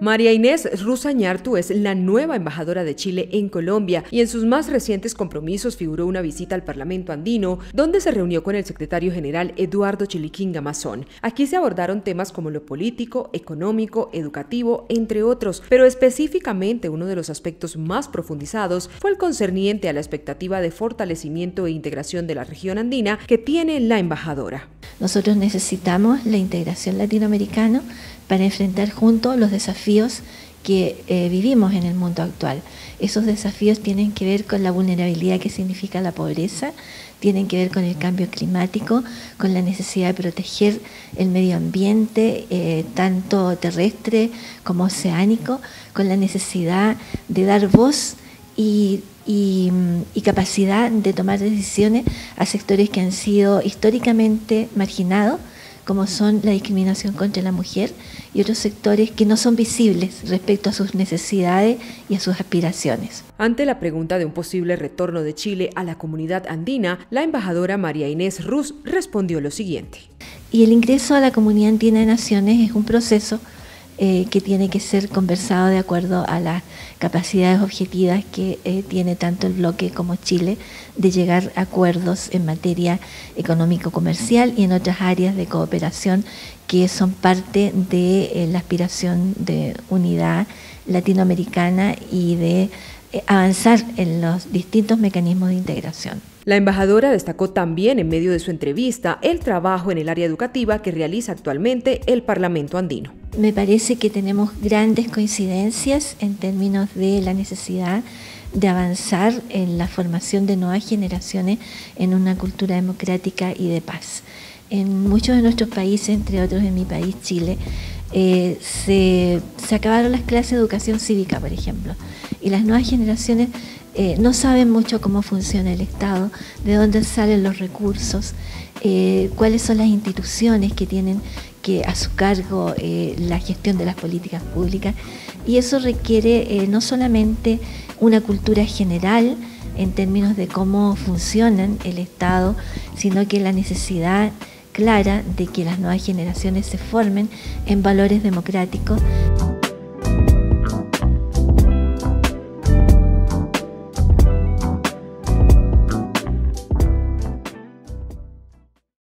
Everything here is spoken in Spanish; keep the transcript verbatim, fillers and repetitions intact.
María Inés Ruz Añartu es la nueva embajadora de Chile en Colombia y en sus más recientes compromisos figuró una visita al Parlamento andino, donde se reunió con el secretario general Eduardo Chiliquinga Mazón. Aquí se abordaron temas como lo político, económico, educativo, entre otros, pero específicamente uno de los aspectos más profundizados fue el concerniente a la expectativa de fortalecimiento e integración de la región andina que tiene la embajadora. Nosotros necesitamos la integración latinoamericana para enfrentar juntos los desafíos que eh, vivimos en el mundo actual. Esos desafíos tienen que ver con la vulnerabilidad que significa la pobreza, tienen que ver con el cambio climático, con la necesidad de proteger el medio ambiente, eh, tanto terrestre como oceánico, con la necesidad de dar voz y, y, y capacidad de tomar decisiones a sectores que han sido históricamente marginados, como son la discriminación contra la mujer y otros sectores que no son visibles respecto a sus necesidades y a sus aspiraciones. Ante la pregunta de un posible retorno de Chile a la comunidad andina, la embajadora María Inés Ruz respondió lo siguiente. Y el ingreso a la Comunidad Andina de Naciones es un proceso eh, que tiene que ser conversado de acuerdo a las capacidades objetivas que eh, tiene tanto el bloque como Chile de llegar a acuerdos en materia económico-comercial y en otras áreas de cooperación que son parte de eh, la aspiración de unidad latinoamericana y de eh, avanzar en los distintos mecanismos de integración. La embajadora destacó también en medio de su entrevista el trabajo en el área educativa que realiza actualmente el Parlamento andino. Me parece que tenemos grandes coincidencias en términos de la necesidad de avanzar en la formación de nuevas generaciones en una cultura democrática y de paz. En muchos de nuestros países, entre otros en mi país, Chile, eh, se, se acabaron las clases de educación cívica, por ejemplo, y las nuevas generaciones eh, no saben mucho cómo funciona el Estado, de dónde salen los recursos, eh, cuáles son las instituciones que tienen que a su cargo eh, la gestión de las políticas públicas, y eso requiere eh, no solamente una cultura general en términos de cómo funcionan el Estado, sino que la necesidad clara de que las nuevas generaciones se formen en valores democráticos.